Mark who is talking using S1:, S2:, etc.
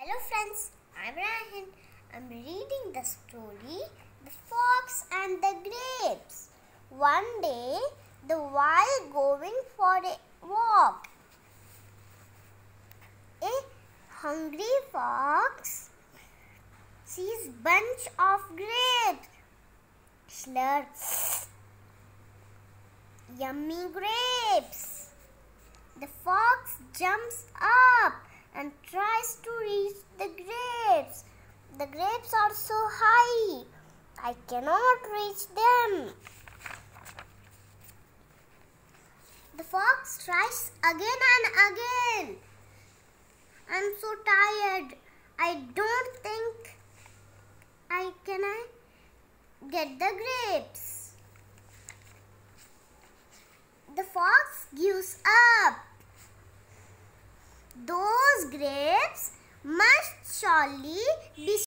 S1: Hello friends, I'm Rahan. I'm reading the story The Fox and the Grapes. One day, while going for a walk, a hungry fox sees bunch of grapes. Slurp, yummy grapes. The fox jumps up and tries to reach the grapes. The grapes are so high, I cannot reach them. The fox tries again and again. I'm so tired. I don't think I can get the grapes. The fox gives up. Those grapes must surely be